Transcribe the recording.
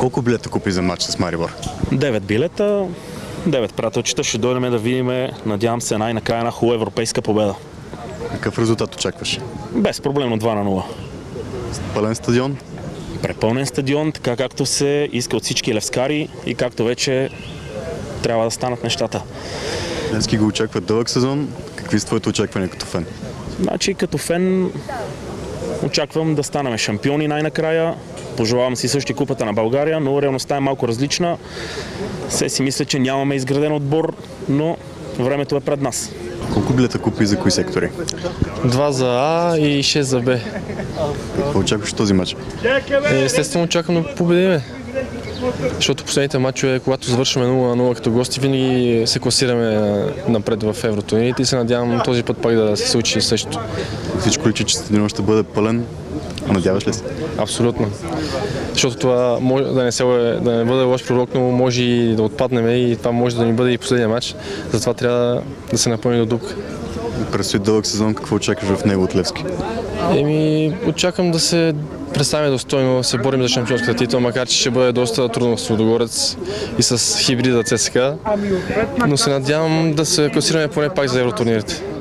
Колко билета купи за матч с Марибор? 9 билета, 9 приятелчета. Ще дойдем да видим, надявам се, най-накрая една хубава европейска победа. Какъв резултат очакваш? Безпроблемно 2-0. Пълен стадион? Препълнен стадион, така както се иска от всички левскари и както вече трябва да станат нещата. Левски го очаква дълъг сезон. Какви са твоите очаквания като фен? Значи като фен очаквам да станем шампиони най-накрая. Пожелавам си също купата на България, но реалността е малко различна. Все си мисля, че нямаме изграден отбор, но времето е пред нас. Колко билета купи за кои сектори? 2 за А и 6 за Б. Какво очакваш от този матч? Естествено очаквам да победиме. Защото последните матчове, когато завършваме 0-0 като гости, винаги се класираме напред в евротурнирите и се надявам този път пак да се случи същото. Всичко личи, че стадионът ще бъде пълен. Надяваш ли се? Абсолютно. Защото това може да не бъде лош пророк, но може и да отпаднем и това може да ни бъде и последния матч. Затова трябва да се напълни до дупка. Предстои дълъг сезон, какво очакваш в него от Левски? Очаквам да се представим достойно, да се борим за шампионската титла, макар че ще бъде доста трудно с Лудогорец и с хибрида ЦСКА, но се надявам да се класираме поне пак за евротурнирите.